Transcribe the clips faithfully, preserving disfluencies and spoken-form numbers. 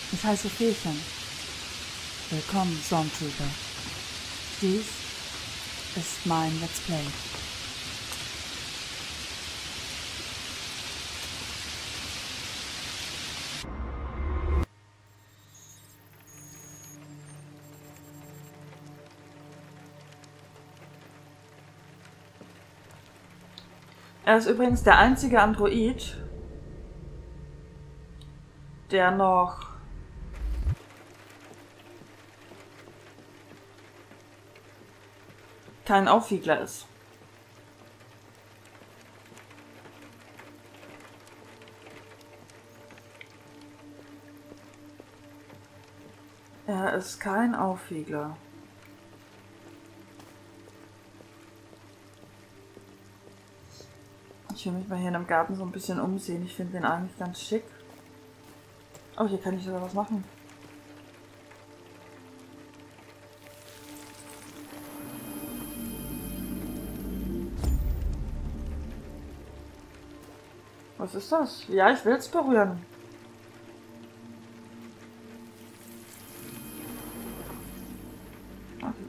Ich heiße Feechen. Willkommen, Stormtrooper. Dies ist mein Let's Play. Er ist übrigens der einzige Android, der noch kein Aufwiegler ist. Er ist kein Aufwiegler. Ich will mich mal hier in dem Garten so ein bisschen umsehen. Ich finde den eigentlich ganz schick. Oh, hier kann ich sogar was machen. Was ist das? Ja, ich will es berühren. Okay.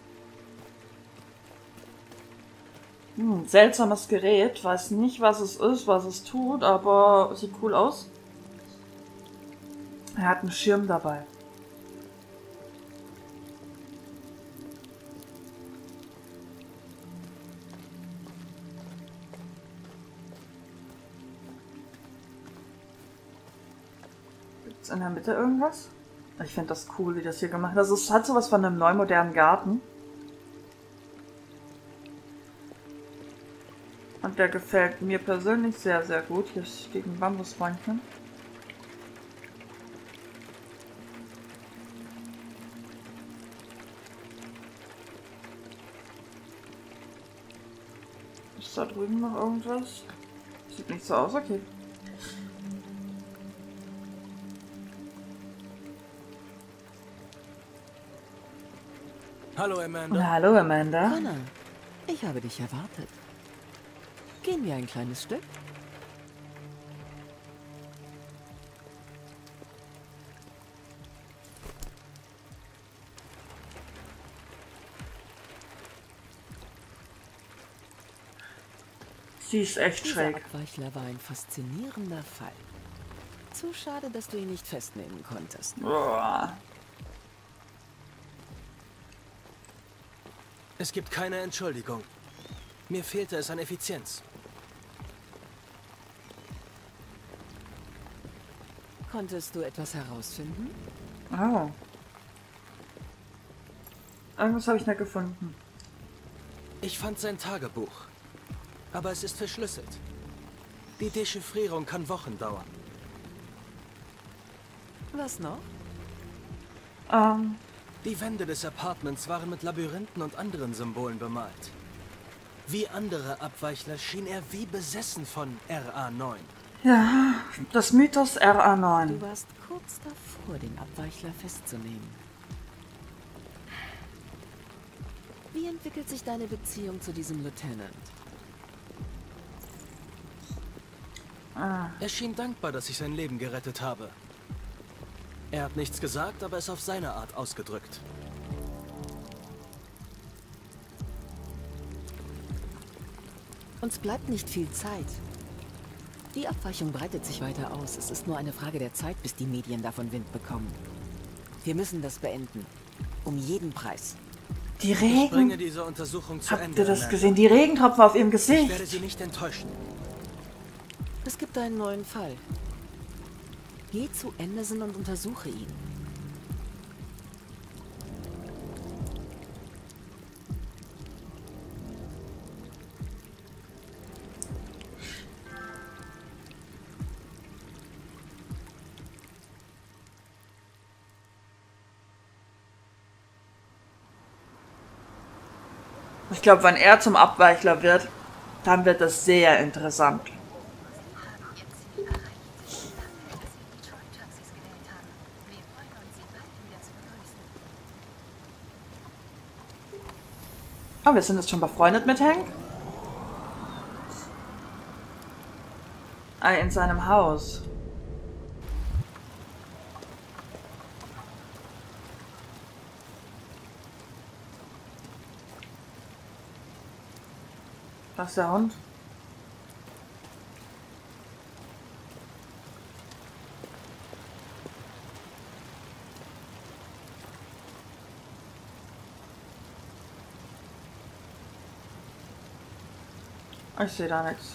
Hm, seltsames Gerät. Weiß nicht, was es ist, was es tut, aber sieht cool aus. Er hat einen Schirm dabei. Gibt's in der Mitte irgendwas? Ich finde das cool, wie das hier gemacht ist. Also es hat sowas von einem neu modernen Garten. Und der gefällt mir persönlich sehr, sehr gut. Hier steht ein Bambusbäumchen. Ist da drüben noch irgendwas? Sieht nicht so aus, okay. Hallo Amanda. Hallo Amanda. Connor, ich habe dich erwartet. Gehen wir ein kleines Stück? Sie ist echt Dieser schräg. Abweichler war ein faszinierender Fall. Zu schade, dass du ihn nicht festnehmen konntest. Boah. Es gibt keine Entschuldigung. Mir fehlte es an Effizienz. Konntest du etwas herausfinden? Oh. Irgendwas habe ich nicht gefunden. Ich fand sein Tagebuch. Aber es ist verschlüsselt. Die Dechiffrierung kann Wochen dauern. Was noch? Ähm, Die Wände des Apartments waren mit Labyrinthen und anderen Symbolen bemalt. Wie andere Abweichler schien er wie besessen von R A neun. ja, das Mythos R A Du neun. warst kurz davor, den Abweichler festzunehmen. Wie entwickelt sich deine Beziehung zu diesem Lieutenant? Ah, Er schien dankbar, dass ich sein Leben gerettet habe. Er hat nichts gesagt, aber es auf seine Art ausgedrückt. Uns bleibt nicht viel Zeit. Die Abweichung breitet sich weiter aus. Es ist nur eine Frage der Zeit, bis die Medien davon Wind bekommen. Wir müssen das beenden. Um jeden Preis. die Ich bringe Regen. diese Untersuchung zu Habt Ende. ihr das Amanda. gesehen? Die Regentropfen auf ihrem Ich werde Gesicht. Sie nicht enttäuschen. Es gibt einen neuen Fall. Geh zu Anderson und untersuche ihn. Ich glaube, wenn er zum Abweichler wird, dann wird das sehr interessant. Oh, wir sind jetzt schon befreundet mit Hank? Ah, in seinem Haus. Das ist der Hund. Ich sehe da nichts.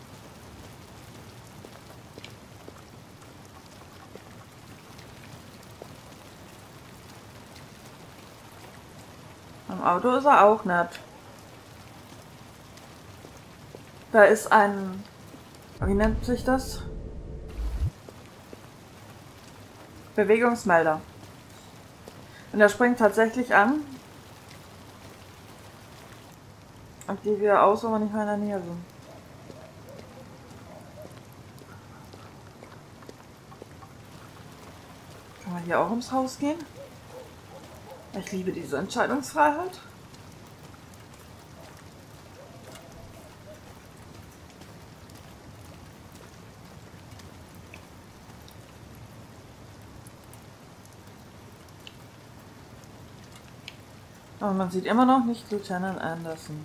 Im Auto ist er auch nicht. Da ist ein... Wie nennt sich das? Bewegungsmelder. Und er springt tatsächlich an. Aktiviert wieder aus, wenn wir nicht mehr in der Nähe sind. Kann man hier auch ums Haus gehen? Ich liebe diese Entscheidungsfreiheit. Aber man sieht immer noch nicht Lieutenant Anderson.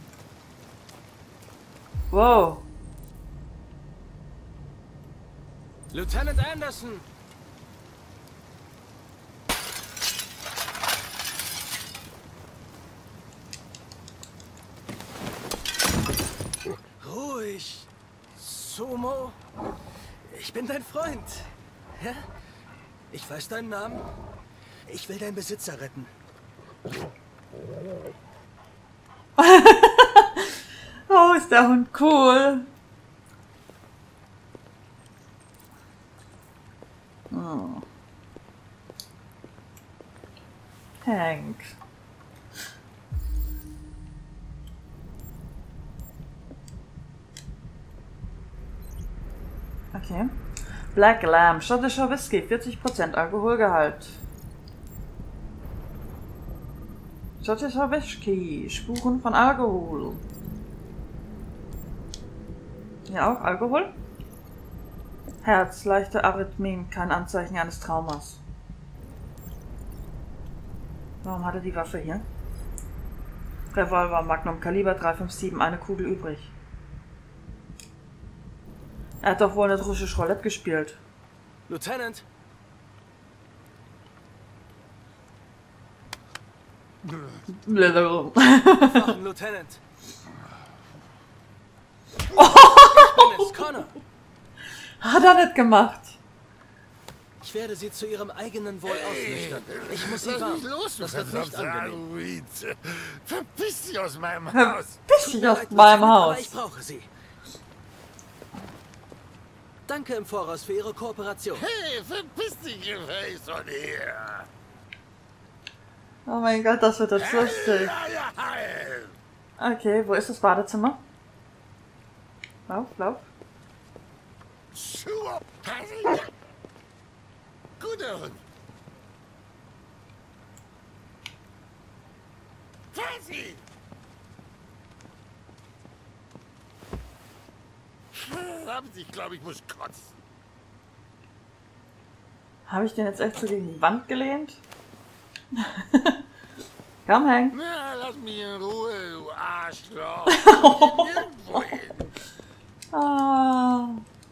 Wow. Lieutenant Anderson! Ruhig. Sumo. Ich bin dein Freund. Ja? Ich weiß deinen Namen. Ich will deinen Besitzer retten. Oh, ist der Hund cool. Oh. Hank. Okay. Black Lamb, schottischer Whisky, vierzig Prozent Alkoholgehalt. Schottischer Whisky, Spuren von Alkohol. Hier auch Alkohol. Herz, leichte Arrhythmien, kein Anzeichen eines Traumas. Warum hat er die Waffe hier? Revolver, Magnum, Kaliber drei fünf sieben, eine Kugel übrig. Er hat doch wohl eine russische Roulette gespielt. Lieutenant! Wachen, Lieutenant! Ich bin es, Connor! Hat er nicht gemacht. Ich werde sie zu ihrem eigenen Wohl ausnüchtern. Ich muss sie warnen. Los, Das wird nicht angenehm. Verpiss dich aus meinem Haus! Verpiss dich aus meinem Aber Haus. ich brauche sie. Danke im Voraus für Ihre Kooperation. Hey, verpiss dich, Gefäß von hier! Oh mein Gott, das wird jetzt lustig. Okay, wo ist das Badezimmer? Lauf, lauf. Guter Hund. Cassie! Verdammt, ich glaube, ich muss kotzen. Habe ich den jetzt echt so gegen die Wand gelehnt? Komm, Hank. Na, lass mich in Ruhe, du Arschloch. Ich geh nirgendwo hin. Ah.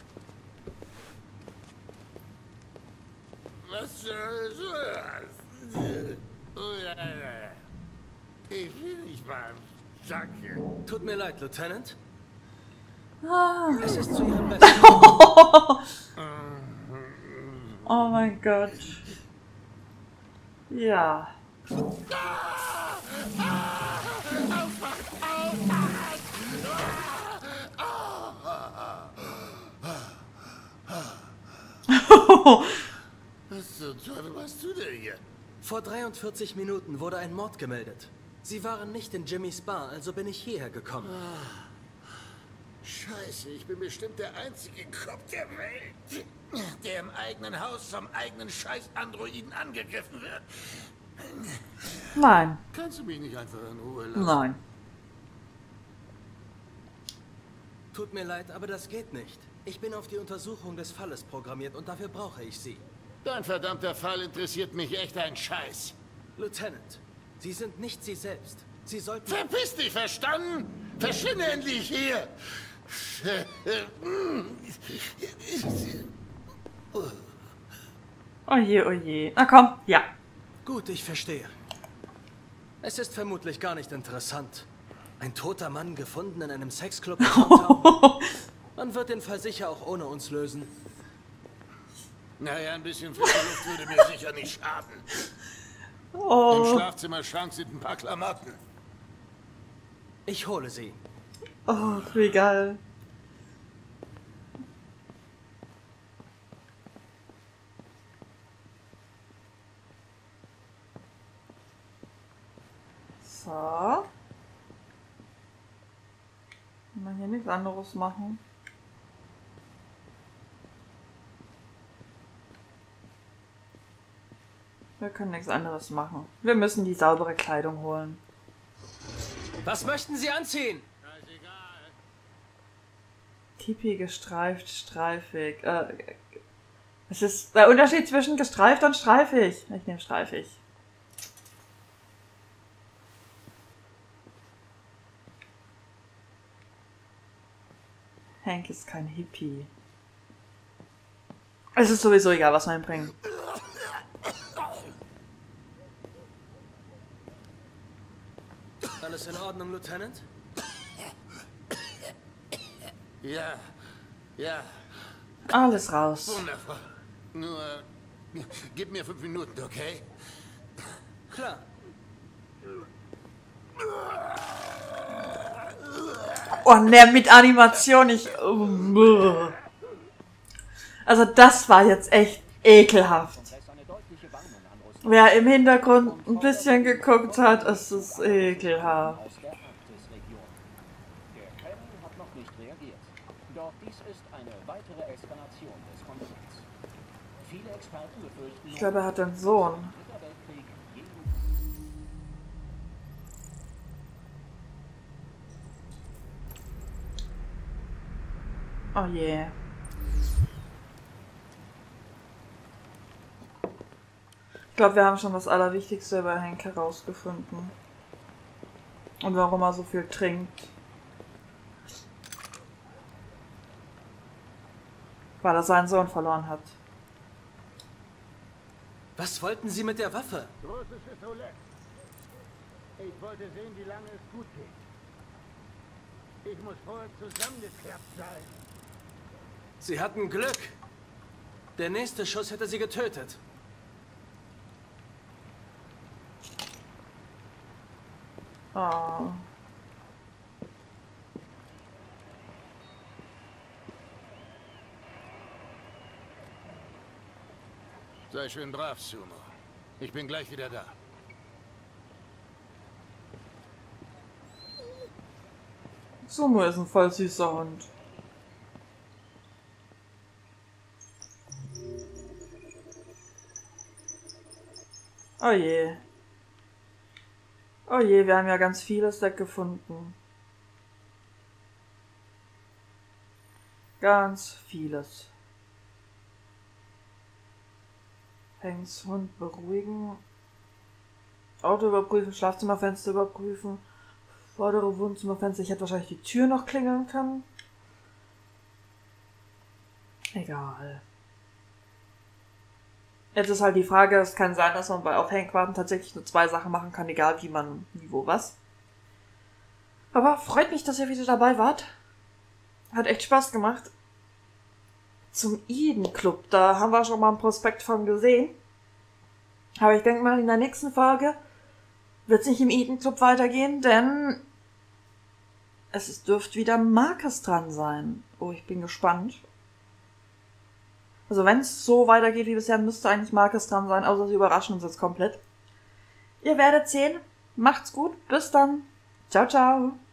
Was soll das? Oh, ja, ja. Ich will nicht mal am Sack hier. Tut mir leid, Lieutenant. Ah. Es ist zu Ihrem Besten. Oh mein Gott. Ja. Was zum Teufel machst du denn hier? Vor dreiundvierzig Minuten wurde ein Mord gemeldet. Sie waren nicht in Jimmys Bar, also bin ich hierher gekommen. Scheiße, ich bin bestimmt der einzige Kopf der Welt, der im eigenen Haus vom eigenen Scheiß-Androiden angegriffen wird. Nein. Kannst du mich nicht einfach in Ruhe lassen? Nein. Tut mir leid, aber das geht nicht. Ich bin auf die Untersuchung des Falles programmiert und dafür brauche ich Sie. Dein verdammter Fall interessiert mich echt ein Scheiß. Lieutenant, Sie sind nicht Sie selbst. Sie sollten... Verpiss dich, verstanden? Verschwinde endlich hier! Oje, oje. Na komm, ja. Gut, ich verstehe. Es ist vermutlich gar nicht interessant. Ein toter Mann gefunden in einem Sexclub in Downtown. Man wird den Fall sicher auch ohne uns lösen. Naja, ein bisschen frische Luft würde mir sicher nicht schaden. Oh. Im Schlafzimmerschrank sind ein paar Klamotten. Ich hole sie. Oh, wie geil. So. Kann man hier nichts anderes machen? Wir können nichts anderes machen. Wir müssen die saubere Kleidung holen. Was möchten Sie anziehen? Tipi gestreift, streifig. Äh, es ist der Unterschied zwischen gestreift und streifig. Ich nehme streifig. Hank ist kein Hippie. Es ist sowieso egal, was wir ihm bringen. Alles in Ordnung, Lieutenant? Ja, ja, Alles raus. wundervoll. Nur, äh, gib mir fünf Minuten, okay? Klar. Oh ne, mit Animation, ich... Also das war jetzt echt ekelhaft. Wer im Hintergrund ein bisschen geguckt hat, es ist ekelhaft. Ich glaube, er hat einen Sohn. Oh je. Ich glaube, wir haben schon das Allerwichtigste über Hank herausgefunden. Und warum er so viel trinkt. Weil er seinen Sohn verloren hat. Was wollten Sie mit der Waffe? Großes Pistolett. Ich wollte sehen, wie lange es gut geht. Ich muss vorher zusammengeklappt sein. Sie hatten Glück. Der nächste Schuss hätte Sie getötet. Oh. Sei schön brav, Sumo. Ich bin gleich wieder da. Sumo ist ein voll süßer Hund. Oh je. Oh je, wir haben ja ganz vieles weggefunden. Ganz vieles. Hanks Hund beruhigen. Auto überprüfen, Schlafzimmerfenster überprüfen. Vordere Wohnzimmerfenster. Ich hätte wahrscheinlich die Tür noch klingeln können. Egal. Jetzt ist halt die Frage, es kann sein, dass man bei auf Hank warten tatsächlich nur zwei Sachen machen kann, egal wie man, wie, wo, was. Aber freut mich, dass ihr wieder dabei wart. Hat echt Spaß gemacht. Zum Eden Club, da haben wir schon mal einen Prospekt von gesehen. Aber ich denke mal, in der nächsten Folge wird es nicht im Eden Club weitergehen, denn es ist, dürfte wieder Marcus dran sein. Oh, ich bin gespannt. Also wenn es so weitergeht wie bisher, müsste eigentlich Marcus dran sein, außer sie überraschen uns jetzt komplett. Ihr werdet sehen. Macht's gut. Bis dann. Ciao, ciao.